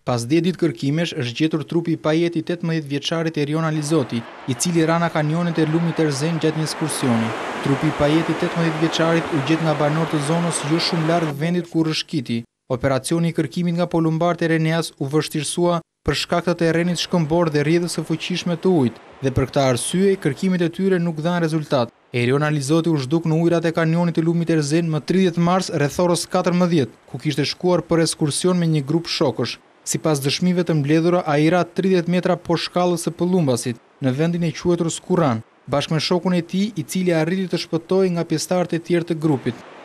Pas 10 ditë kërkimesh, është gjetur trupi i pajetit 18-vjeçarit Erion Alizoti, i cili ra nga kanionit e lumit Erzen gjatë një ekskursioni. Trupi i pajetit 18-vjeçarit u gjet nga banorët e zonës jo shumë larg vendit ku rrëshqiti. Operacioni i kërkimit nga polumbarët e Reneas u vështirësua për shkak të terrenit shkëmbor dhe rrjedhës së fuqishme të ujit, dhe për këtë arsye kërkimet e tyre nuk dhanë rezultat. Erion Alizoti u zhduk në ujërat e kanionit të lumit Erzen më 30 mars rreth orës 14, ku kishte shkuar për ekskursion me një grup shokësh. Sipas dëshmive të mbledhura, ai ra 30 metra poshtë shkallës së pëllumbasit, në vendin e quajtur Skurran, bashkë me shokun e tij, i cili arriti të shpëtojë nga pjesëtarët e tjerë të grupit.